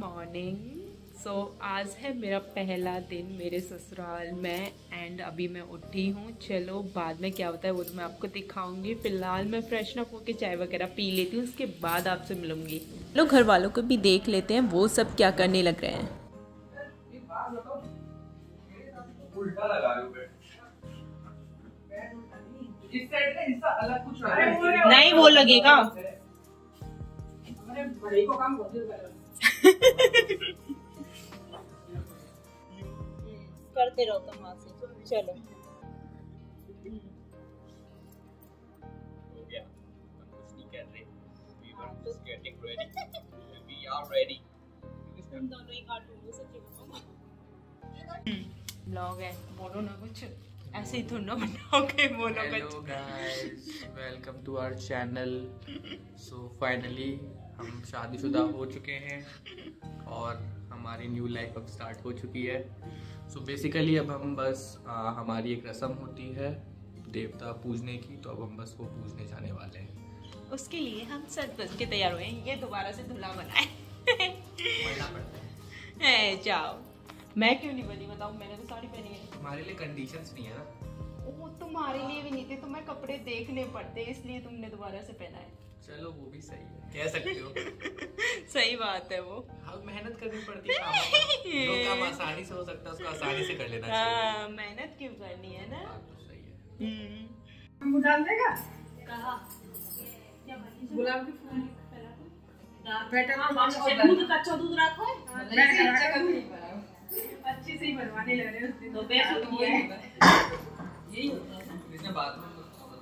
Morning. सो आज है मेरा पहला दिन मेरे ससुराल में एंड अभी मैं उठी हूँ। चलो बाद में क्या होता है वो तो मैं आपको दिखाऊंगी। फिलहाल मैं फ्रेशन अप होकर चाय वगैरह पी लेती हूँ, उसके बाद आपसे मिलूंगी। लोग घर वालों को भी देख लेते हैं वो सब क्या करने लग रहे हैं। उल्टा लगा रहे हो इस साइड का हिस्सा अलग कुछ नहीं वो लगेगा। करते रहो तुम वहां से। चलो हो गया, हम कुछ नहीं कर रहे। We were just getting ready. We are ready. तुम दोनों ही कार्टून से चिपको। ब्लॉग है, बोलो ना कुछ, ऐसे ही थोड़ा बनाओगे, बोलो कुछ। Hello guys, welcome to our channel. So finally हम शादीशुदा हो चुके हैं और हमारी न्यू लाइफ अब स्टार्ट हो चुकी है। सो बेसिकली अब हम बस हमारी एक रस्म होती है देवता पूजने की, तो अब हम बस वो पूजने जाने वाले हैं। उसके लिए हम सज बज के तैयार हुए हैं। ये दोबारा से दूल्हा बनाए बनना पड़ता है। जाओ, मैं क्यों नहीं बनी बताओ, मैंने तो साड़ी पहनी है। हमारे लिए कंडीशंस नहीं है ना। वो तुम्हारे लिए भी नहीं थे, तुम्हें कपड़े देखने पड़ते इसलिए तुमने दोबारा से पहना है। चलो वो भी सही है, कह सकते हो। सही बात है वो। हाँ, मेहनत करनी पड़ती है कामों में। जो काम आसानी से हो सकता है उसको आसानी से कर लेना चाहिए। मेहनत क्यों करनी है ना। बात तो सही है। हम डाल देगा कहा गुलाब के फूल दूध कच्चा दूध रखो अच्छे से ही बनवाने लग रहे हैं तो बेस्ट किया है। यही होता है ना इसने बात में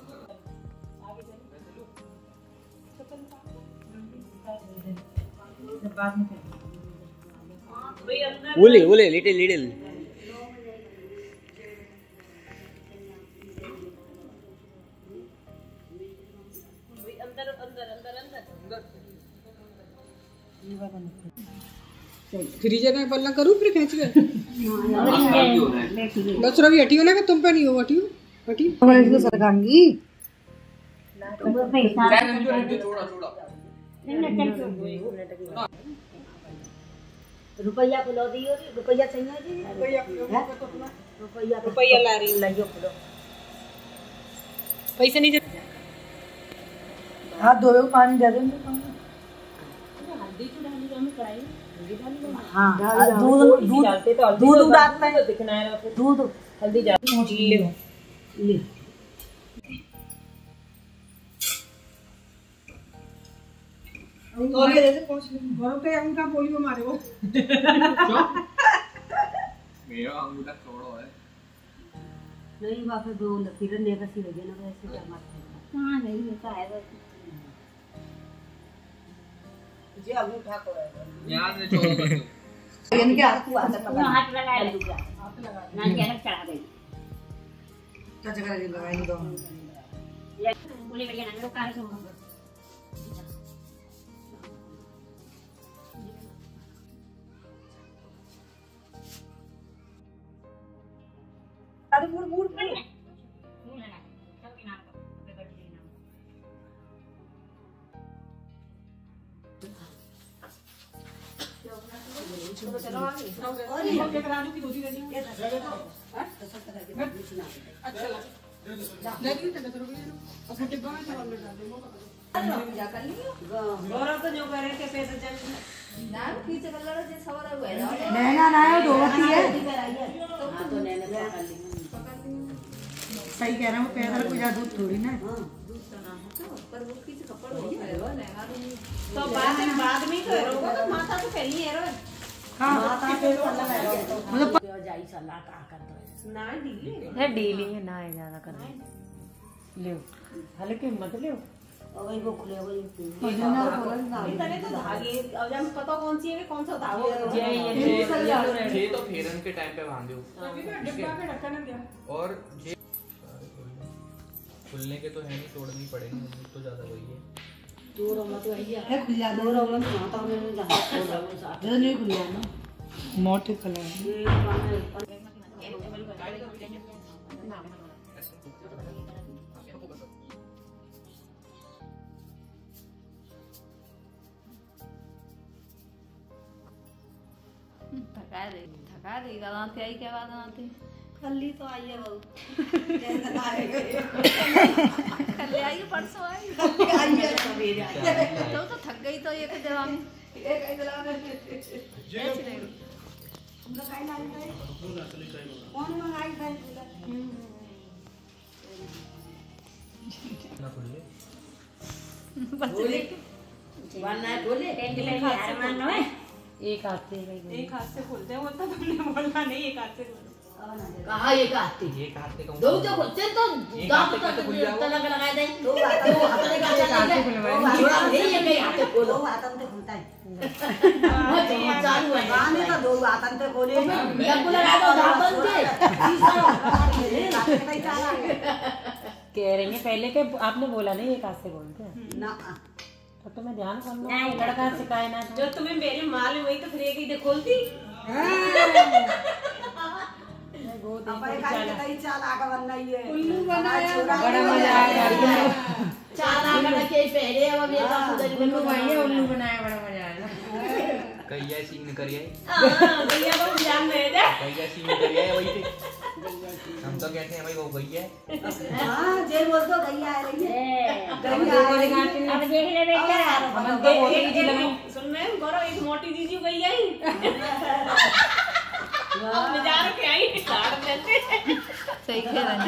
बोले लिटिल अंदर अंदर अंदर अंदर फ्रीजर में पल्ला करूँ फिर खींच के बस रवि हटियो ना कि तुम पे नहीं हो हटियो सरकांगी रुपया बुला दियो रुपया चाहिए जी रुपया ला रही लाइयो बुलो पैसे नहीं हाथ धोए पानी दे देंगे हल्दी तो डाली हमें कढ़ाई हाँ दूध डालते हैं दिखना है दूध हल्दी डाल ले उनका पोलियो मारे वो मेरा अंगूठा चौड़ा है। नहीं वहाँ पे दो लकीरें लेकर सी लगे ना वैसे क्या मत हाँ नहीं होता है बस जी अंगूठा को यहाँ से चौड़ा कर दो। इनके हाथ लगाया ना क्या चढ़ा गई क्या जगह लगाएंगे दो बोले बढ़िया ना लोग कार से मूड मूड गौरव तो जो करे के पैसे चल ना पीछे कलर जे सवाल हुआ है नैना ना है ढोलती है तो नैना पकड़ ली सही कह रहा हूँ पैदल कोई ज्यादा दूध थोड़ी ना दूध तो ना हो पर वो पीछे कपड़ हो गया लहंगा तो बाद में करोगे तो माथा तो पहले है रो हाँ माथा पे मतलब जाई सलाह का कर दो ना डीली है, डीली है ना है ज्यादा करना ले हल्के मत ले वही वो खुले वही इतने तो धागे अब जब पता कौन सी है कौन सा धागा ये तो फेरन के टाइम पे बांध दो और ये खुलने के तो है नहीं, तोड़नी पड़ेंगे तो ज्यादा वही है। दो रोमा तो है खुलिया दो रोमा माता में जहां खोल रहा हूं साथ नहीं खुलिया ना मोटे कलर थका दे दांत आई क्या बात आती कल्ली तो आई है बहू कल आई परसों आई आई है सवेरे आई तो थक गई तो एक जगह में एक इधर खाई लाई गए कौन मंगाई गए बोले बनना है बोले एक हाथ से खोलते हैं, वो तो तुमने बोला नहीं एक हाथ से कहा एक हाथ से दो जो खोलते तो दांत तक तलक लगा दे दो हाथ से ये कई हाथ खोलो दो हाथ से खुलता है वो चालू है गाने का दो हाथ से खोले लग लगा दो दांत से कह रही है पहले के आपने बोला नहीं एक हाथ से बोलते हैं ना तो तुम्हें ध्यान करना लड़का सिखाए ना जो तुम्हें मेरे माल वही तो फिर एक ही खोलती अपने खाई कई चाल आगे बनना ही है उल्लू बनाया बड़ा मजा आया चाल आगे के पहले अब ये का उल्लू भाई उल्लू बनाया बड़ा मजा आया कैया सीन करिए भैया को ध्यान में दे कैया सीन करिए वही थे हम तो कहते हैं भाई वो गैया है हां जे बोल तो गैया है रही है गैया अब देख ले बेटा हम तो मोटी जी लगी सुन मैं गौरव एक मोटी दीदी गई आई मैं जा रहे आई काट देते सही कह रहे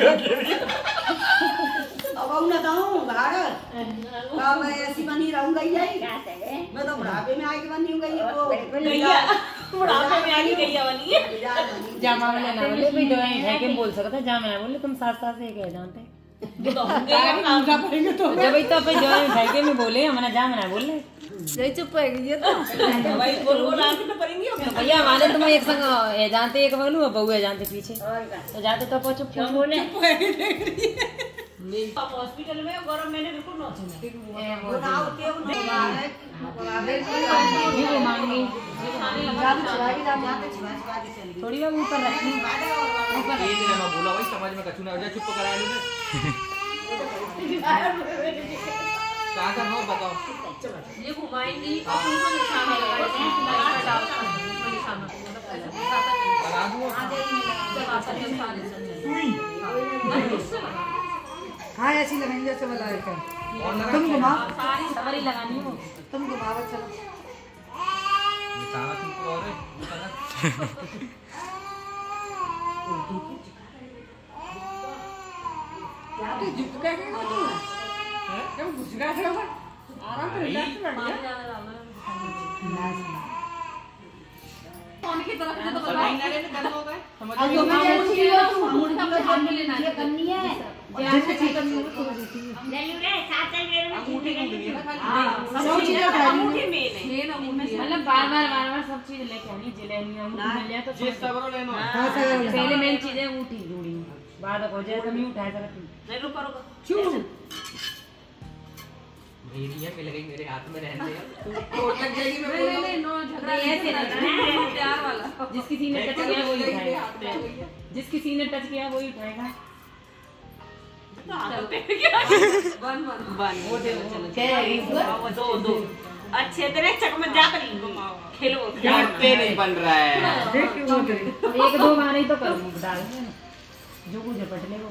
अब ना कहूं भारत अब मैं ऐसी बनी रहूंगा ही मैं तो बुढ़ापे में आके बनी हूं गई को गैया बुढ़ापे में आके गैया बनी है जामा वाले ना बोले भाई दवाई है के बोल सकता जामा है बोले तुम साथ साथ से कह जानते तो होंगे का पड़ेगा तो जब तो पे दवाई है के में बोले हमने जामा है बोले जय चुप है ये तो भाई बोल आके तो पड़ेंगे तो भैया हमारे तुम एक संग है जानते एक बगलू बहू है जानते पीछे तो जाते तो चुप क्यों बोले हॉस्पिटल में गौरव मैंने बिल्कुल ना सुना बुलाओ क्यों मांगी थोड़ी बार ऊपर रखनी ऊपर ये दिन मैं बोला वही समझ में कछु ना हो जाए चुप करा लो कहां का हो बताओ ये घुमाएंगी और उनको निशान लगाएंगे लगा दूं हाँ ऐसी लगाएंगे जैसे वाला है तुम घुमाओ सारी सवारी लगानी हो तुम घुमाओ चलो निशाना तुम और क्या तो झुक के ना तू क्या घुस गया था आराम से रिलैक्स बैठ गया कौन की तरफ से तो बताओ नारे में दर्द हो गए अब तो मैं मुझे तू मुर्गा पे हाथ में लेना ये करनी है जैसे ठीक करनी है तो देती है ले लू रे साथ चल मेरे में अंगूठी सब चीजें अंगूठी में मतलब बार-बार सब चीज लेके आनी जिलेनी अंगूठी मिल जाए तो जे सबरो लेनो पहले मेन चीजें अंगूठी जोड़ी बाद हो जाए तो नहीं उठा सकती नहीं रुको रुको क्यों मेरी है पहले गई मेरे हाथ में रहने दे चोट लग जाएगी मैं नहीं नो झगड़ा ऐसे नहीं प्यार वाला जिस किसी ने टच किया वही उठाएगा जिस किसी ने टच किया वही उठाएगा वन वो दे चलो दो अच्छे तेरे चक में जा कर खेलो पे नहीं बन रहा है एक दो बार ही तो कर डाल जो कुछ झपट ले वो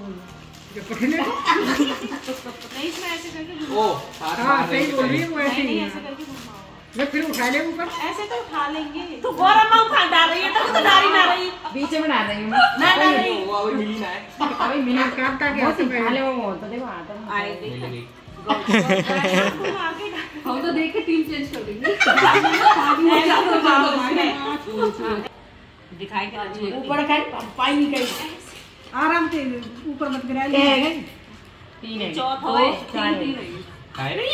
नहीं इसमें ऐसे करके ओ हां सही बोल रही है वो ऐसे नहीं ऐसे करके घुमाओ मैं फिर उठा ले ऊपर ऐसे तो उठा लेंगे तू गौरव मां उठा डाल रही है तो डाल ही ना रही बीच में डाल रही हूं ना नहीं वो अभी मिली ना है अभी मिनट काटता क्या उठा ले वो तो देखो आता आए देख मिल गई हम तो देख के टीम चेंज कर देंगे दिखाई के ऊपर खाई पाई नहीं गई आराम से ऊपर मत गिरा ले तीन है चौथा है तीन खाए नहीं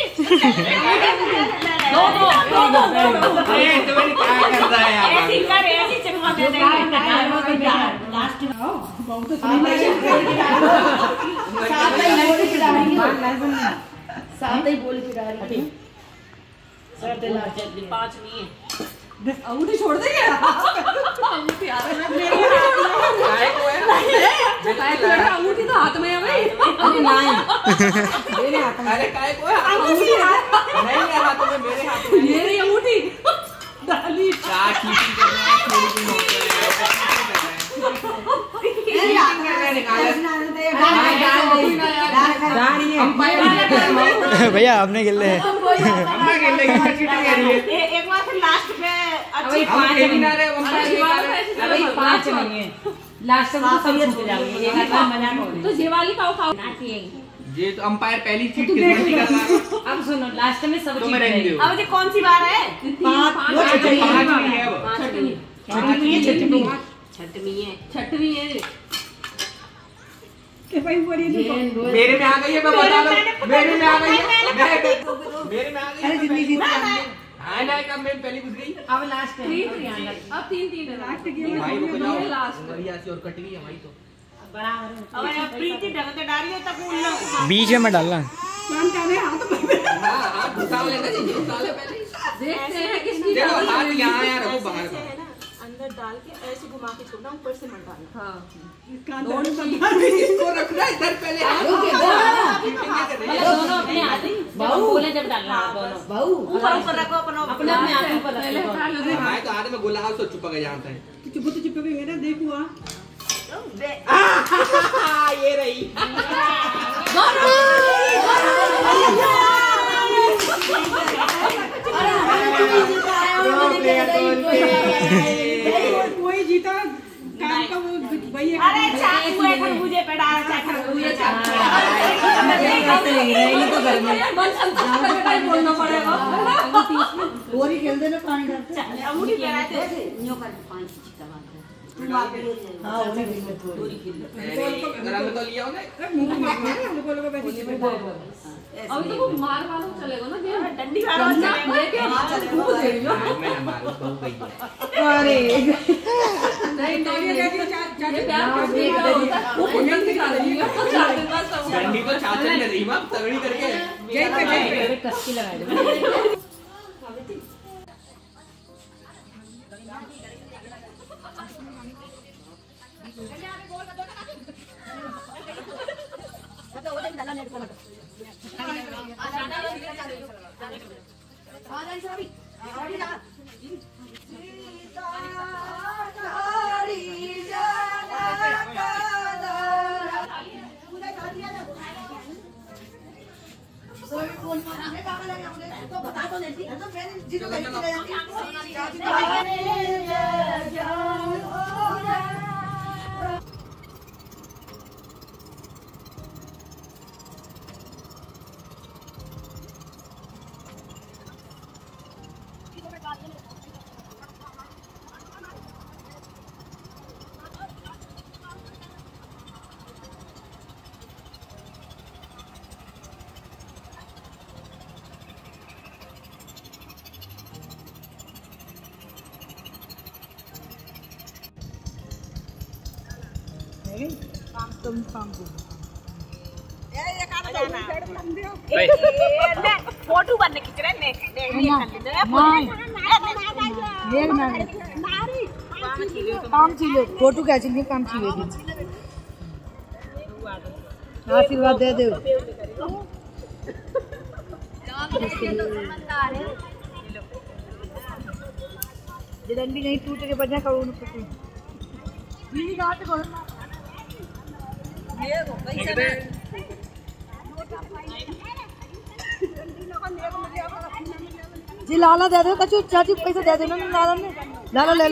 दो ये तो मैंने क्या कर रहा है यार ऐसी कर ऐसी चकमा दे देंगे लास्ट में बहुत साथ ही बोल के डाली सर दे ला जल्दी 5 नहीं है अंगूठी छोड़ दे क्या अंगूठी हाथ में मेरी काय को है अंगूठी तो हाथ में है भाई अरे नहीं मेरे हाथ में अरे काय को है अंगूठी है नहीं है हाथ में मेरे हाथ में मेरी अंगूठी डाली क्या चीटिंग कर रहे हैं, थोड़ी दिन हो गए भैया आपने खेल रहे हैं। एक बार फिर लास्ट में अच्छी पाँच नहीं है लास्ट में तो सब छूट जाएंगे। एक बार मजाक हो रही तो ये वाली खाओ ये तो अंपायर पहली चीट किस्मत की कर रहा है। अब सुनो लास्ट में सब तो मैं रहने दो। अब ये कौन सी बार है? पांच नहीं है वो। छठवीं है मेरे में आ गई है, मैं बता रहा हूँ, मेरे में आ गई है, मेरे में आ गई है। हाँ ना, कब मैं पहली गुजरी। अब लास्ट है। अब तीन है लास्ट भाई रुको जाओ, बढ़िया सी और कट गई है भाई तो। अब प्रीति ढंग से डाली है तब उन लोग बीच में डालना। हाँ घुसा लेना चाहिए, घुसा ले पहले। देखते हैं किसकी देखो हाथ यहाँ यार रखो बाहर का। अंदर डाल के ऐसे घुमा के छोड़ना, ऊपर से मत डालना। हाँ इसको रखना इधर पहले। दोनों अपने हाथ बोले जब डालना दोनों ऊपर ऊपर रखो अपना अपने अपने हाथ ऊपर रखो। मैं तो हाथ में गुलाब से चुपक जानता है। ये रही। कोई जीता काम का वो वही है। अरे चाकू है खरबूजे पे डाल, खरबूजे चाकू तो घर में बोलना पड़ेगा। बोरी खेल देना पानी डालते। अंगूठी पहनाते हाँ उन्हें रंग तो लिया उन्हें। अभी तो वो मार वालों चलेगा ना, डंडी वालों चलेगा। मैं ना मारूं, बहुत गई है। अरे नहीं वो कुंडल निकाल रही है डंडी तो चाचा ने दी मां तगड़ी करके। कस्की लगा दे। फोटो बनने खींच रहे ने काम चाहिए फोटो क्या चाहिए काम चाहिए आशीर्वाद दे दो डंडी नहीं टूट के बजा करो जी लाला दे दो कचू चाची पैसा दे देना लाला ने लाला ले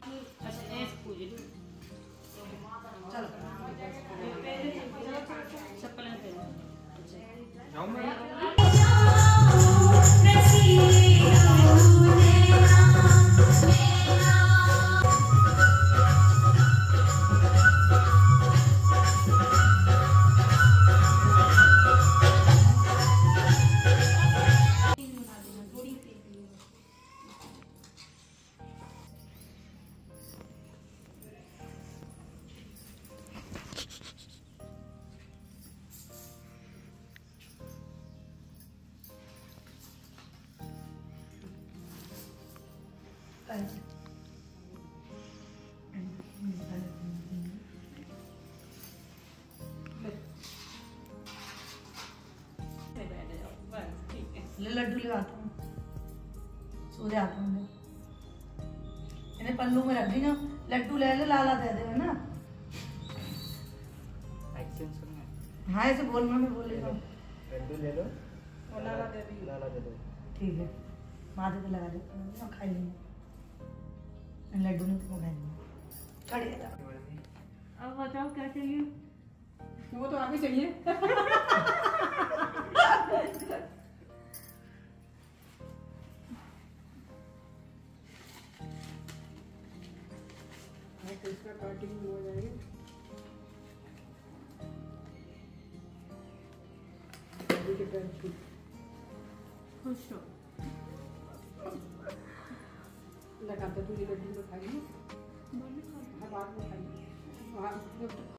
लड्डू लगाता हूँ सो जाता हूँ पल्लू में रख दी ना, लड्डू ले ले, लाला दे दे ना। हाँ ऐसे बोलना, मैं बोलेगा लड्डू ले लो और लाला दे दी। लाला दे दो। ठीक है, माथे पे लगा दे, खा लेंगे लड्डू, नहीं तो खाएंगे। अब बताओ क्या चाहिए? वो तो आगे चाहिए। इसका कटिंग हो जाएगी। खुश हो। लगाते तुझे लड्डू में खाएगी, बाद में खाएगी।